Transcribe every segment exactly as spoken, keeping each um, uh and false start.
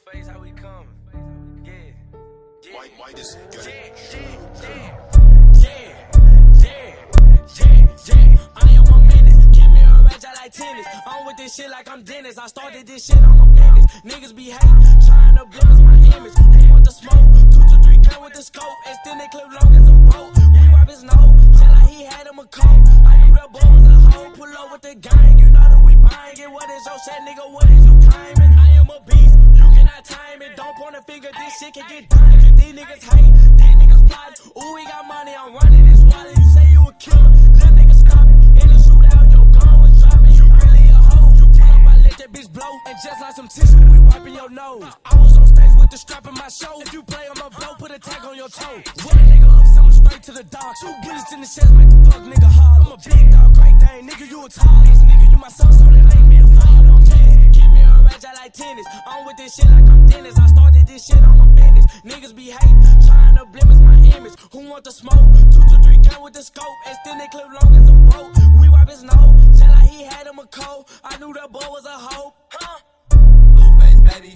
face, how we come. Yeah. Yeah. White, white is good. Yeah, yeah, yeah, yeah, yeah, yeah. I am a menace. Give me a ratchet like tennis. I'm with this shit like I'm Dennis. I started this shit on my business. Niggas be hating, trying to blemish my image. Who want the smoke? Two to three count with the scope. Extended clip long as a rope. We wipe his nose, tell like he had him a coat. I knew that boy was a hoe. Pull up with the gang, you know that we buying it. What is your set, nigga? What is you claiming? I am a beast. You cannot time it. Don't point a finger. This shit can get done. These niggas hate. These niggas plotting. Ooh, we got money. I'm running this wallet. You say you a killer. Them niggas stop it. In the shootout, your gun was dropping. You really a hoe. You pull up, I let that bitch blow. And just like some tissue, we wiping your nose. I was on stage with the strap in my show. If you play on my blow, put a tag on your toe. With a nigga up, send him straight to the dog. Two bullets in the chest, make the fuck nigga hard. I'm a big dog, great dane. Nigga, you a tall. This nigga, you my son, so they make me a father. Give me a ratchet like tennis. I'm with this shit like I'm Dennis. I started this shit on my business. Niggas be hating, trying to blemish my image. Who want the smoke? Two to three count with the scope. Extended clip long as a rope. We wipe his nose, tell like he had him a cold. I knew that boy was a hoe. Huh? Blueface, baby.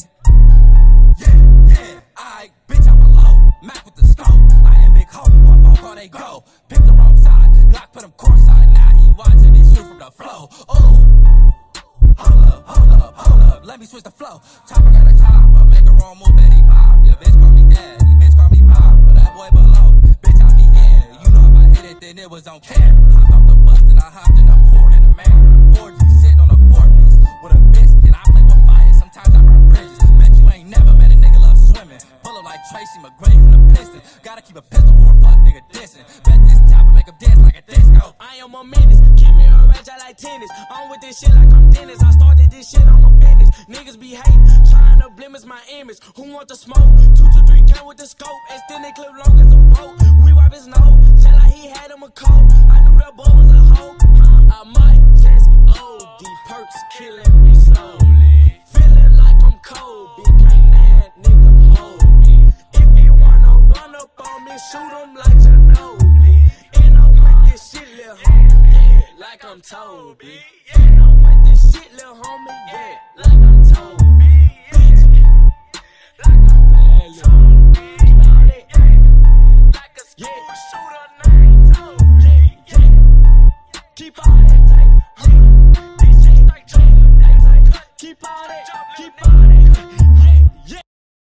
Yeah, yeah, I bitch, I'm a low. Mac with the scope. I am big hoe. One phone call, they go. Pick the wrong side. Glock put him courtside. Now he watching this shoot from the flow. Ooh. Hold up, hold up, hold up. Let me switch the flow. Chopper got a top, but make a wrong move, Betty pop. Yeah, bitch call me daddy, bitch call me pop. But that boy below, bitch I be in. You know if I hit it, then it was on camera. Hopped off the bus, then I hopped in the port in the man. four G sitting on a four piece with a biscuit. I play with fire, sometimes I burn bridges. Bet you ain't never met a nigga love swimming. Pull up like Tracy McGrady from the Pistons. Gotta keep a pistol for a fuck nigga dissing. Bet this chopper make him dance like a disco. I am a menace. Give me a ratchet like tennis. I'm with this shit like I'm Dennis. I started this shit on my business. Niggas be hating, trying to blemish my image. Who want the smoke? Two to three count with the scope. Extended clip long as a rope. We wipe his nose, tell like he had him a cold. I knew that boy was a hoe. I might just O D perks killing me slowly. Feeling like I'm Kobe. Can't that nigga hold me. If he wanna run up on me, shoot him like Ginobili. And I'm with this shit, little homie, yeah, like I'm Toby.